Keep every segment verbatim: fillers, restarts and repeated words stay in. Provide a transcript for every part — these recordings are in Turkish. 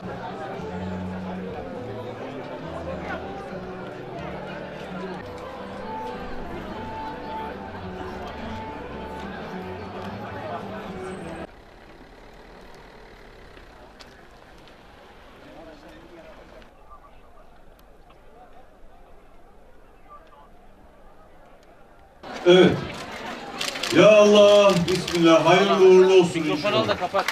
Evet. Ya Allah, Bismillah, hayırlı uğurlu olsun. Mikrofonu al da kapat.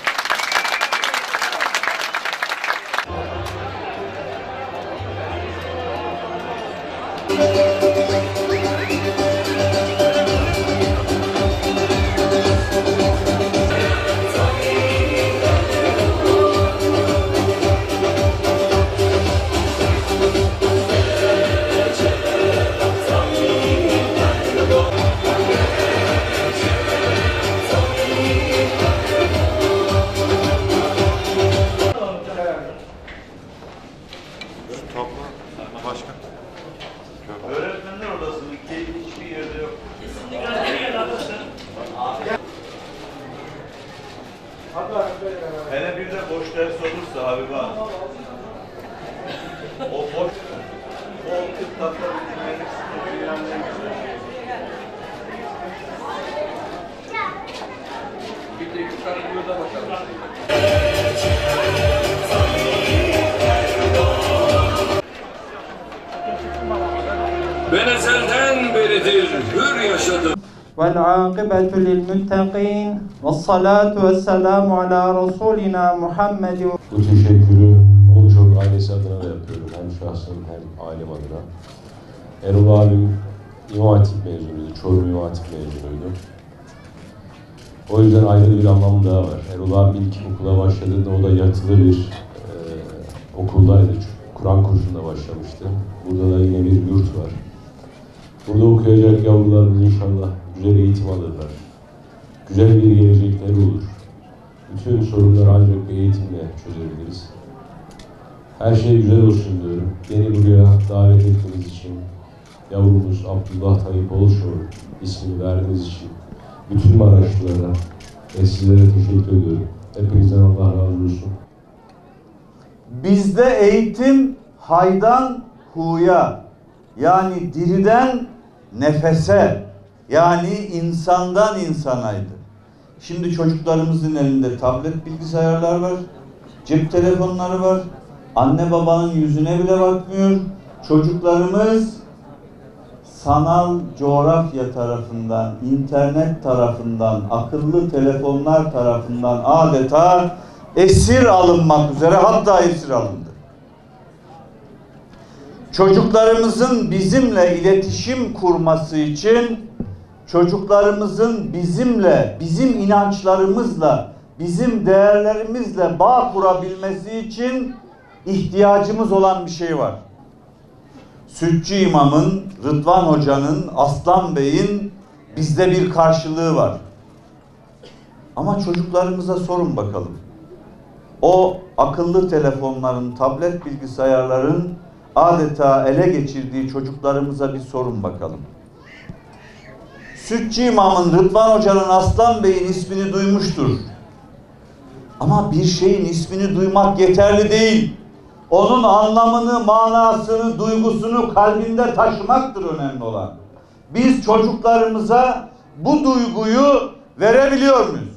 Başka. Öğretmenler odasının keyfi hiçbir yerde yok. Hele bir de boş ders olursa Habibe Hanım. O boş, o kırk dakika bitirmelik dünyanın en güzel şeyi. Bir de yukarı yolda bakalım. Ben ezelden beridir hür yaşadım. وَالْعَاقِبَةُ لِلْمُتَّقِينَ وَالصَّلَاةُ وَالسَّلَامُ عَلَى رَسُولِنَا مُحَمَّدٍ. Bu teşekkürü Oluçok ailesi adına da yapıyorum. Hem şahsım hem ailem adına. Erol abim İmam Hatip mezunuydu. Çorum İmam Hatip mezunuydu. O yüzden ayrı bir anlamı daha var. Erol abi ilk okula başladığında o da yatılı bir e, okuldaydı. Kur'an kursunda başlamıştı. Burada da yine bir yurt var. Burada okuyacak yavrularımız inşallah güzel eğitim alırlar. Güzel bir gelecekleri olur. Bütün sorunları ancak bir eğitimle çözebiliriz. Her şey güzel olsun diyorum. Beni buraya davet ettiğiniz için, yavrumuz Abdullah Tayyip Oluçok'un ismini verdiğiniz için bütün Maraşlılara ve sizlere teşekkür ediyorum. Hepinizden Allah razı olsun. Bizde eğitim haydan huya, yani diriden nefese, yani insandan insanaydı. Şimdi çocuklarımızın elinde tablet bilgisayarlar var, cep telefonları var, anne babanın yüzüne bile bakmıyor. Çocuklarımız sanal coğrafya tarafından, internet tarafından, akıllı telefonlar tarafından adeta esir alınmak üzere, hatta esir alındı. Çocuklarımızın bizimle iletişim kurması için, çocuklarımızın bizimle, bizim inançlarımızla, bizim değerlerimizle bağ kurabilmesi için ihtiyacımız olan bir şey var. Sütçü İmam'ın, Rıdvan Hoca'nın, Aslan Bey'in bizde bir karşılığı var. Ama çocuklarımıza sorun bakalım. O akıllı telefonların, tablet bilgisayarların adeta ele geçirdiği çocuklarımıza bir sorun bakalım. Sütçü İmam'ın, Rıdvan Hoca'nın, Aslan Bey'in ismini duymuştur. Ama bir şeyin ismini duymak yeterli değil. Onun anlamını, manasını, duygusunu kalbinde taşımaktır önemli olan. Biz çocuklarımıza bu duyguyu verebiliyor muyuz?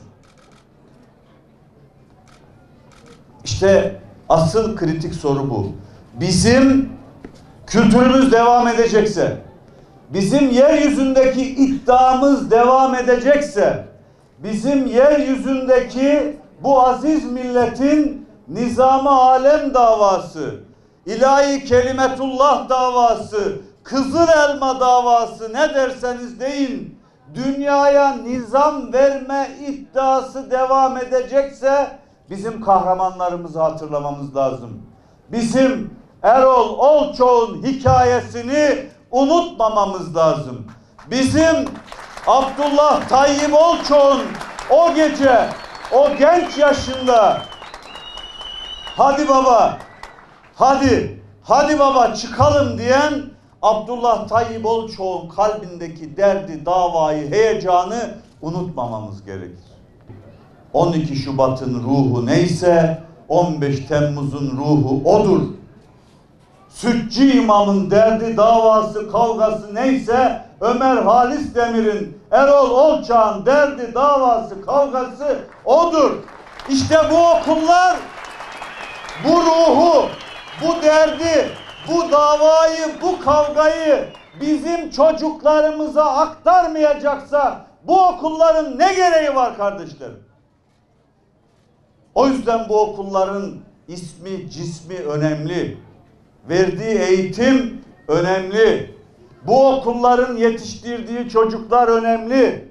İşte asıl kritik soru bu. Bizim kültürümüz devam edecekse, bizim yeryüzündeki iddiamız devam edecekse, bizim yeryüzündeki bu aziz milletin nizam-ı alem davası, ilahi kelimetullah davası, Kızıl Elma davası, ne derseniz deyin, dünyaya nizam verme iddiası devam edecekse bizim kahramanlarımızı hatırlamamız lazım. Bizim Erol Olçok'un hikayesini unutmamamız lazım. Bizim Abdullah Tayyip Olçok'un o gece, o genç yaşında hadi baba, hadi, hadi baba çıkalım diyen Abdullah Tayyip Olçok'un kalbindeki derdi, davayı, heyecanı unutmamamız gerekir. on iki Şubat'ın ruhu neyse on beş Temmuz'un ruhu odur. Sütçü imamın derdi, davası, kavgası neyse Ömer Halis Demir'in, Erol Olçağ'ın derdi, davası, kavgası odur. İşte bu okullar bu ruhu, bu derdi, bu davayı, bu kavgayı bizim çocuklarımıza aktarmayacaksa bu okulların ne gereği var kardeşlerim? O yüzden bu okulların ismi, cismi önemli. Verdiği eğitim önemli. Bu okulların yetiştirdiği çocuklar önemli.